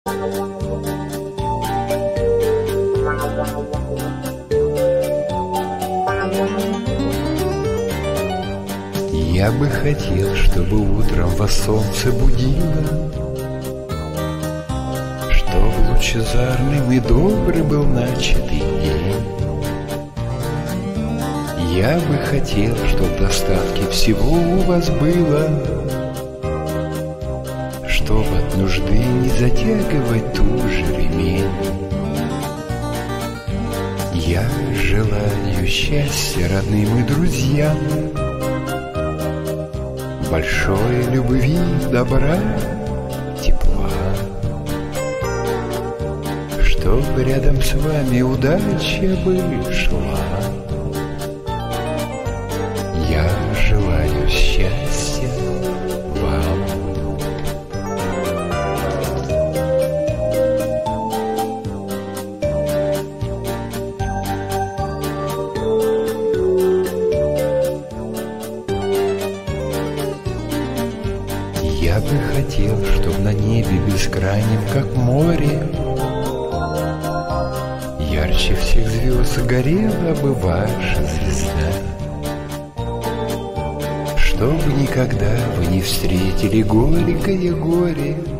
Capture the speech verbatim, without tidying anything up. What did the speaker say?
Я бы хотел, чтобы утром вас солнце будило, чтоб лучезарным и добрый был начатый день. Я бы хотел, чтоб достатки всего у вас было, чтоб от нужды не затягивать туже ремень. Я желаю счастья родным и друзьям, большой любви, добра, тепла, чтоб рядом с вами удача бы шла. Я желаю счастья вам. Я бы хотел, чтоб на небе бескрайнем, как море, ярче всех звезд горела бы ваша звезда, чтобы никогда вы не встретили горькое горе,